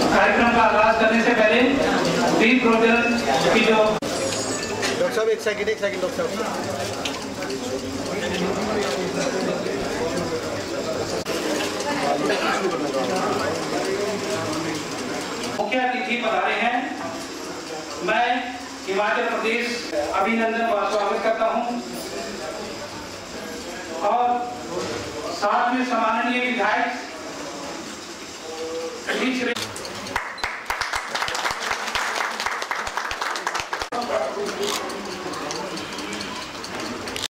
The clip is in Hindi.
कार्यक्रम का आगाज करने से पहले दीप प्रोज्वलन की जो डॉक्टर साहब एक सेकंड डॉक्टर साहब। मुख्य अतिथि पधारे हैं। मैं हिमाचल प्रदेश अभिनंदन का स्वागत करता हूं और साथ में सम्माननीय विधायक